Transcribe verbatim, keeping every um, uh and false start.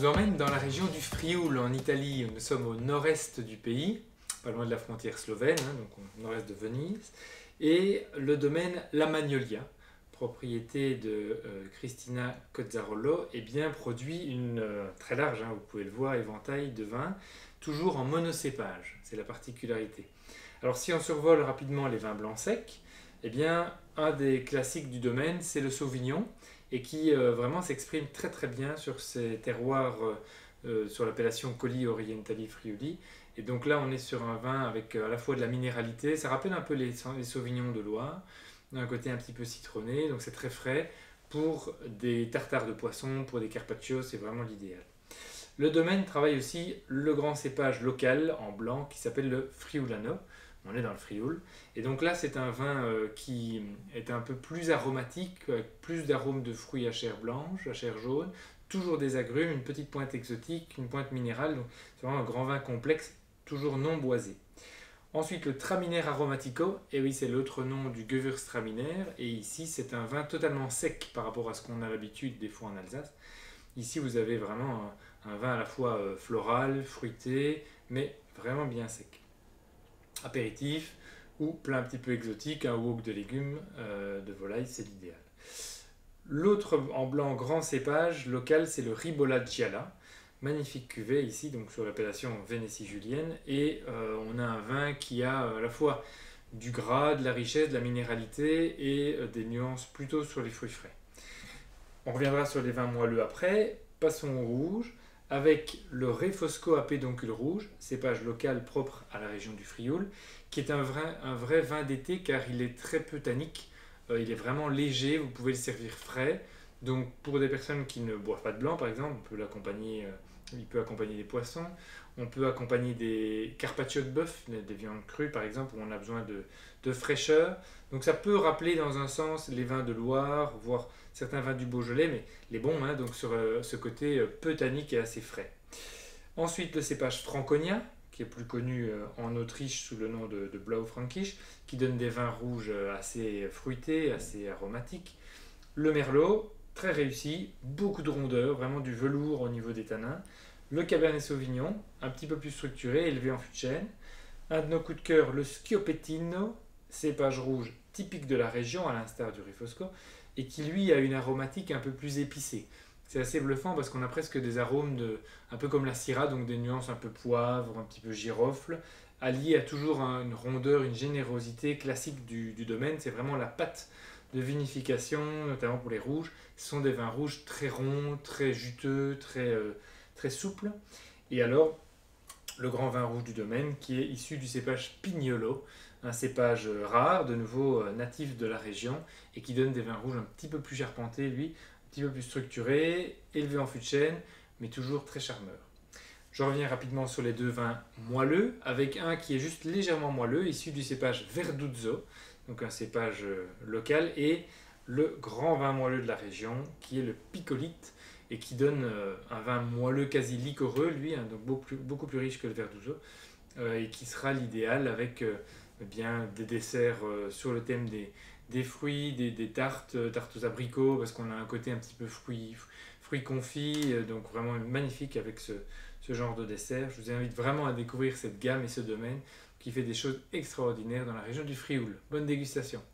vous emmène dans la région du Frioul en Italie. Nous sommes au nord-est du pays, pas loin de la frontière slovène, hein, donc au nord-est de Venise, et le domaine La Magnolia, propriété de euh, Cristina Cozzarolo, eh bien, produit une euh, très large, hein, vous pouvez le voir, éventail de vins, toujours en monocépage, c'est la particularité. Alors si on survole rapidement les vins blancs secs, eh bien, un des classiques du domaine, c'est le Sauvignon, et qui euh, vraiment s'exprime très très bien sur ces terroirs euh, euh, sur l'appellation Colli Orientali Friuli. Et donc là, on est sur un vin avec euh, à la fois de la minéralité, ça rappelle un peu les, les Sauvignons de Loire, un côté un petit peu citronné, donc c'est très frais. Pour des tartares de poisson, pour des carpaccios, c'est vraiment l'idéal. Le domaine travaille aussi le grand cépage local en blanc qui s'appelle le Friulano. On est dans le Frioul. Et donc là, c'est un vin euh, qui est un peu plus aromatique, avec plus d'arômes de fruits à chair blanche, à chair jaune, toujours des agrumes, une petite pointe exotique, une pointe minérale. Donc c'est vraiment un grand vin complexe, toujours non boisé. Ensuite, le Traminer Aromatico, et oui, c'est l'autre nom du Gewürztraminer. Et ici, c'est un vin totalement sec par rapport à ce qu'on a l'habitude des fois en Alsace. Ici, vous avez vraiment un, un vin à la fois euh, floral, fruité, mais vraiment bien sec. Apéritif ou plat un petit peu exotique, un wok de légumes, euh, de volaille, c'est l'idéal. L'autre en blanc grand cépage local, c'est le Ribolla Gialla. Magnifique cuvée ici, donc sur l'appellation Vénétie julienne. Et euh, on a un vin qui a euh, à la fois du gras, de la richesse, de la minéralité et euh, des nuances plutôt sur les fruits frais. On reviendra sur les vins moelleux après. Passons au rouge, avec le Refosco à pédoncule rouge, cépage local propre à la région du Frioul, qui est un vrai, un vrai vin d'été car il est très peu tannique, euh, il est vraiment léger, vous pouvez le servir frais. Donc pour des personnes qui ne boivent pas de blanc par exemple, on peut l'accompagner, euh, il peut accompagner des poissons, on peut accompagner des carpaccio de bœuf, des viandes crues par exemple, où on a besoin de, de fraîcheur. Donc ça peut rappeler dans un sens les vins de Loire, voire certains vins du Beaujolais, mais les bons, hein, donc sur euh, ce côté euh, peu tannique et assez frais. Ensuite, le cépage Franconia, qui est plus connu euh, en Autriche sous le nom de, de Blaufränkisch, qui donne des vins rouges euh, assez fruités, assez aromatiques. Le Merlot, très réussi, beaucoup de rondeur, vraiment du velours au niveau des tanins. Le Cabernet Sauvignon, un petit peu plus structuré, élevé en fût de chêne. Un de nos coups de cœur, le Schioppettino, cépage rouge typique de la région, à l'instar du Refosco, et qui lui a une aromatique un peu plus épicée. C'est assez bluffant parce qu'on a presque des arômes de, un peu comme la Syrah, donc des nuances un peu poivre, un petit peu girofle, allié à toujours une rondeur, une générosité classique du, du domaine. C'est vraiment la patte de vinification, notamment pour les rouges. Ce sont des vins rouges très ronds, très juteux, très, euh, très souples. Et alors, le grand vin rouge du domaine qui est issu du cépage Pignolo, un cépage rare, de nouveau natif de la région, et qui donne des vins rouges un petit peu plus charpentés, lui, un petit peu plus structurés, élevé en fût de chêne, mais toujours très charmeur. Je reviens rapidement sur les deux vins moelleux, avec un qui est juste légèrement moelleux, issu du cépage Verduzzo, donc un cépage local, et le grand vin moelleux de la région, qui est le Piccolite, et qui donne euh, un vin moelleux quasi liquoreux, lui, hein, donc beaucoup plus, beaucoup plus riche que le Verduzzo, euh, et qui sera l'idéal avec euh, eh bien, des desserts euh, sur le thème des, des fruits, des, des tartes, euh, tartes aux abricots, parce qu'on a un côté un petit peu fruits, fruits confits, euh, donc vraiment magnifique avec ce, ce genre de dessert. Je vous invite vraiment à découvrir cette gamme et ce domaine qui fait des choses extraordinaires dans la région du Frioul. Bonne dégustation!